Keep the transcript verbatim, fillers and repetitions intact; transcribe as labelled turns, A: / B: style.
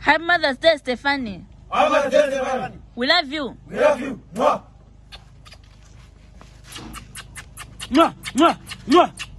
A: Happy Mother's Day, Stephanie.
B: Happy Mother's Day, Stephanie.
A: We love you.
B: We love you. Mwah. Mwah, mwah, mwah.